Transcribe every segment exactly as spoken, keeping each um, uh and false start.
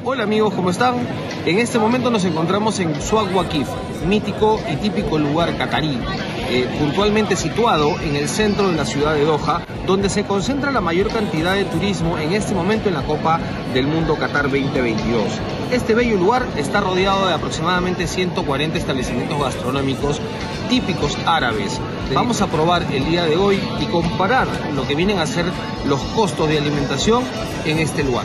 Hola amigos, ¿cómo están? En este momento nos encontramos en Souq Waqif, mítico y típico lugar catarí, eh, puntualmente situado en el centro de la ciudad de Doha, donde se concentra la mayor cantidad de turismo en este momento en la Copa del Mundo Qatar veinte veintidós. Este bello lugar está rodeado de aproximadamente ciento cuarenta establecimientos gastronómicos típicos árabes. Vamos a probar el día de hoy y comparar lo que vienen a ser los costos de alimentación en este lugar.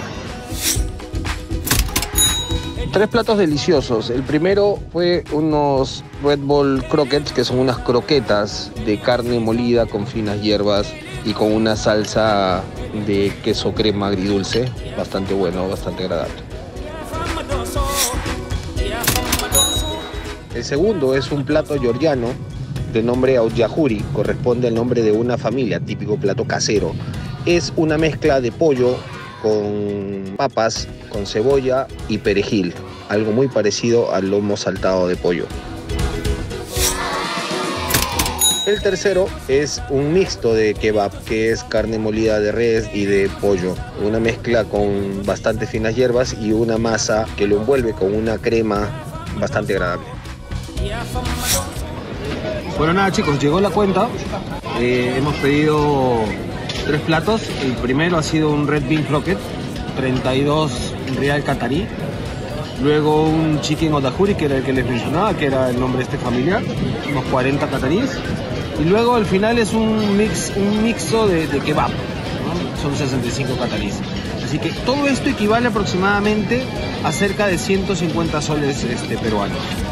Tres platos deliciosos. El primero fue unos Red Bull Croquettes, que son unas croquetas de carne molida con finas hierbas y con una salsa de queso crema agridulce. Bastante bueno, bastante agradable. El segundo es un plato georgiano de nombre Aujahuri, corresponde al nombre de una familia, típico plato casero. Es una mezcla de pollo con papas, con cebolla y perejil, algo muy parecido al lomo saltado de pollo. El tercero es un mixto de kebab, que es carne molida de res y de pollo, una mezcla con bastante finas hierbas y una masa que lo envuelve con una crema bastante agradable. Bueno, nada chicos, llegó la cuenta. Eh, hemos pedido tres platos. El primero ha sido un Red Bean Croquette, treinta y dos Real Catarí. Luego un Chicken Aujahuri, que era el que les mencionaba, que era el nombre de este familiar, unos cuarenta catarís. Y luego al final es un mix, un mixto de, de kebab, ¿no? Son sesenta y cinco catarís. Así que todo esto equivale aproximadamente a cerca de ciento cincuenta soles este, peruanos.